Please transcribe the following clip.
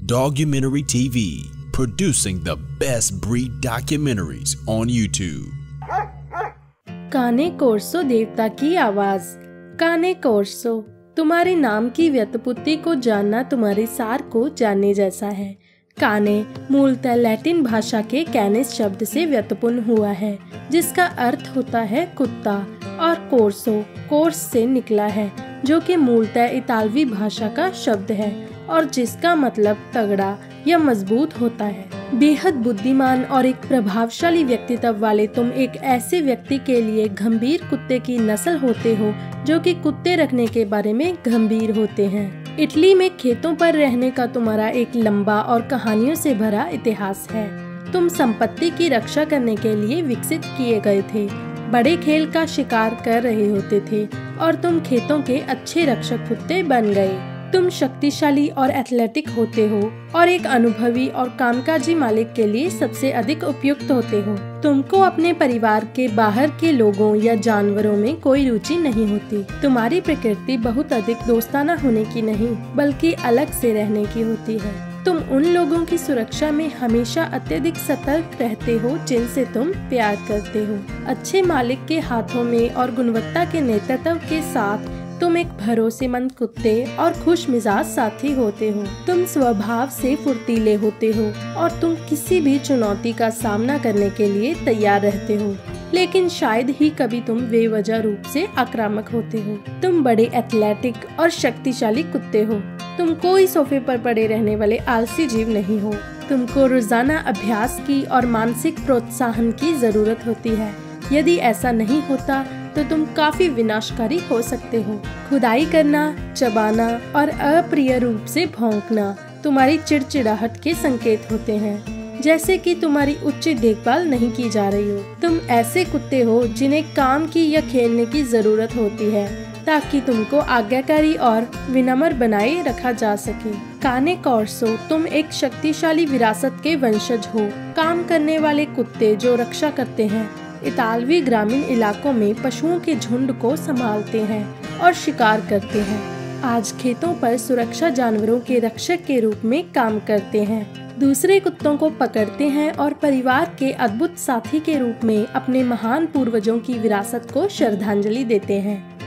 Documentary TV, producing the best breed documentaries on YouTube. काने कोर्सो देवता की आवाज। काने कोर्सो, तुम्हारे नाम की व्युत्पत्ति को जानना तुम्हारे सार को जानने जैसा है। काने मूलतः लैटिन भाषा के कैनिस शब्द से व्युत्पन्न हुआ है, जिसका अर्थ होता है कुत्ता, और कोर्सो कोर्स से निकला है, जो कि मूलतः इतालवी भाषा का शब्द है और जिसका मतलब तगड़ा या मजबूत होता है। बेहद बुद्धिमान और एक प्रभावशाली व्यक्तित्व वाले तुम एक ऐसे व्यक्ति के लिए गंभीर कुत्ते की नस्ल होते हो, जो कि कुत्ते रखने के बारे में गंभीर होते हैं। इटली में खेतों पर रहने का तुम्हारा एक लंबा और कहानियों से भरा इतिहास है। तुम संपत्ति की रक्षा करने के लिए विकसित किए गए थे, बड़े खेल का शिकार कर रहे होते थे और तुम खेतों के अच्छे रक्षक कुत्ते बन गए। तुम शक्तिशाली और एथलेटिक होते हो और एक अनुभवी और कामकाजी मालिक के लिए सबसे अधिक उपयुक्त होते हो। तुमको अपने परिवार के बाहर के लोगों या जानवरों में कोई रुचि नहीं होती। तुम्हारी प्रकृति बहुत अधिक दोस्ताना होने की नहीं, बल्कि अलग से रहने की होती है। तुम उन लोगों की सुरक्षा में हमेशा अत्यधिक सतर्क रहते हो जिनसे तुम प्यार करते हो। अच्छे मालिक के हाथों में और गुणवत्ता के नेतृत्व के साथ तुम एक भरोसेमंद कुत्ते और खुश मिजाज साथी होते हो। तुम स्वभाव से फुर्तीले होते हो और तुम किसी भी चुनौती का सामना करने के लिए तैयार रहते हो, लेकिन शायद ही कभी तुम बेवजह रूप से आक्रामक होते हो। तुम बड़े एथलेटिक और शक्तिशाली कुत्ते हो। तुम कोई सोफे पर पड़े रहने वाले आलसी जीव नहीं हो। तुमको रोजाना अभ्यास की और मानसिक प्रोत्साहन की जरूरत होती है। यदि ऐसा नहीं होता तो तुम काफी विनाशकारी हो सकते हो। खुदाई करना, चबाना और अप्रिय रूप से भौंकना तुम्हारी चिड़चिड़ाहट के संकेत होते हैं, जैसे कि तुम्हारी उचित देखभाल नहीं की जा रही हो। तुम ऐसे कुत्ते हो जिन्हें काम की या खेलने की जरूरत होती है ताकि तुमको आज्ञाकारी और विनम्र बनाए रखा जा सके। काने कोर्सो, तुम एक शक्तिशाली विरासत के वंशज हो। काम करने वाले कुत्ते जो रक्षा करते हैं, इतालवी ग्रामीण इलाकों में पशुओं के झुंड को संभालते हैं और शिकार करते हैं। आज खेतों पर सुरक्षा जानवरों के रक्षक के रूप में काम करते हैं, दूसरे कुत्तों को पकड़ते हैं और परिवार के अद्भुत साथी के रूप में अपने महान पूर्वजों की विरासत को श्रद्धांजलि देते हैं।